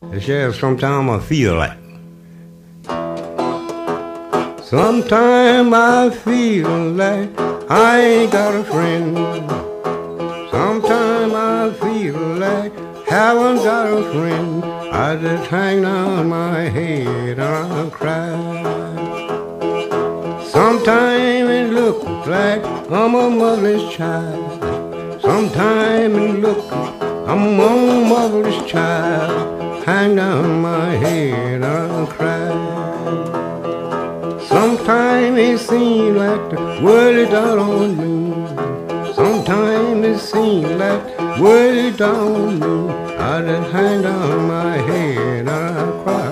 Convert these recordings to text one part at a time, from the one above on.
Sheriff, sometimes I feel like. Sometimes I feel like I ain't got a friend. Sometimes I feel like haven't got a friend. I just hang down my head and I cry. Sometimes it looks like I'm a motherless child. Sometimes it looks like I'm a motherless child. Hang down my head and cry. Sometimes it seems like the world is down on me. Sometimes it seems like the world is down on me. I just hang down my head and I cry.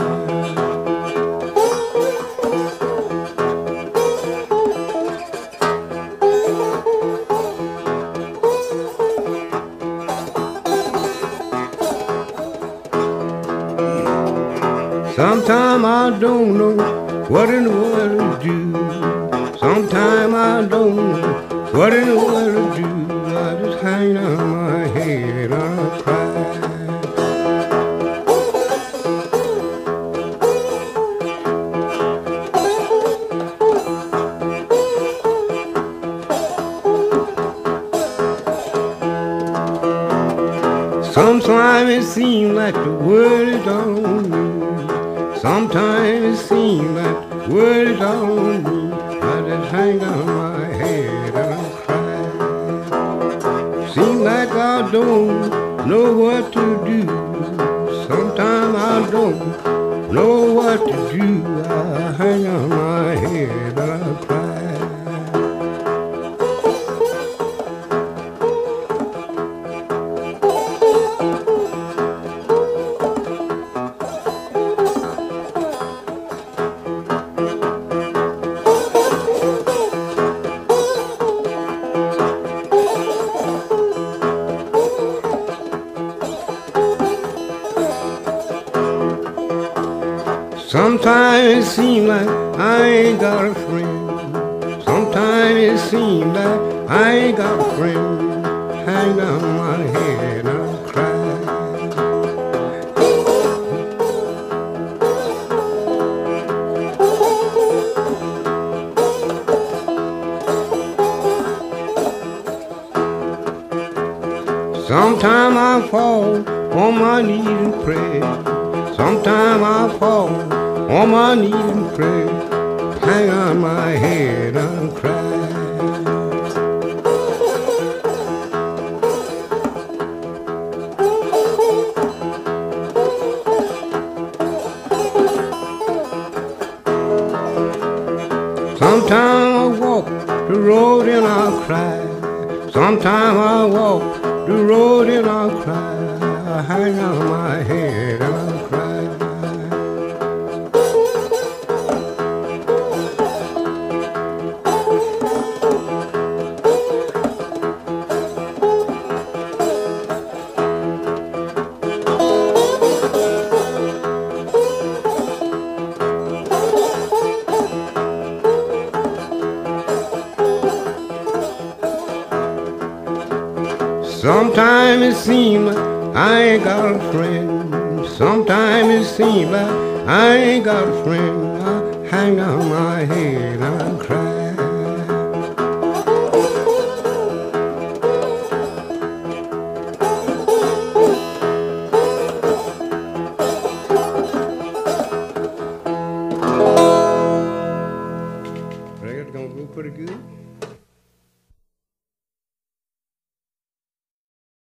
Sometimes I don't know what in the world to do. Sometimes I don't know what in the world to do. I just hang down my head and I cry. Sometimes it seems like the world is down on me. Sometimes it seems like the world is down on me. I just hang down my head and I cry. Seems like I don't know what to do. Sometimes I don't know what to do. I hang down my head and I cry. Sometimes it seems like I ain't got a friend. Sometimes it seems like I ain't got a friend. Hang down my head and I cry. Sometimes I fall on my knees and pray. Sometimes I fall on my knees and pray. Hang on my head and cry. Sometimes I walk the road and I cry. Sometimes I walk the road and I cry. I hang on my head and I cry. Sometimes it seems like I ain't got a friend. Sometimes it seems like I ain't got a friend. I hang down my head and I cry. Record's gonna go pretty good.